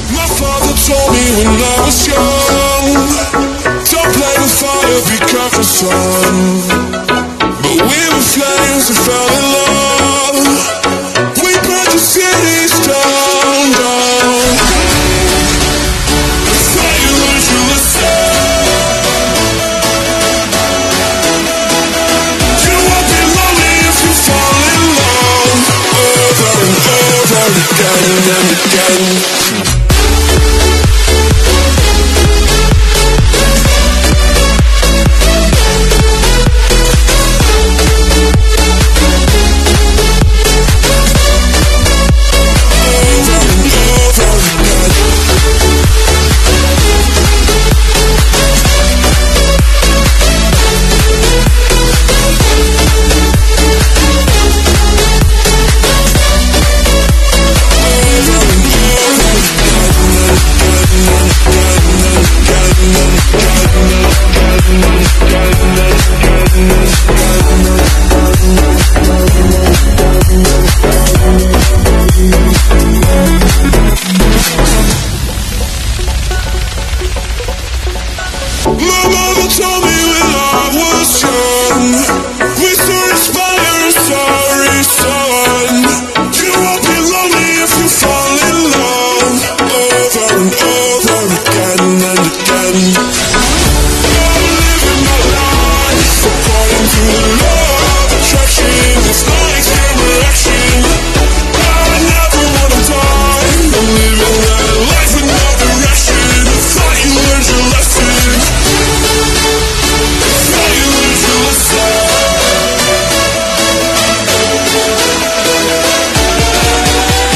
My father told me when I was young, don't play with fire, be careful, son. But we were flames and fell in love. We burned the cities down, down. I thought you learned to listen. You won't be lonely if you fall in love. Over and over again and again.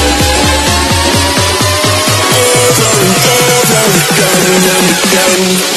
Again and again.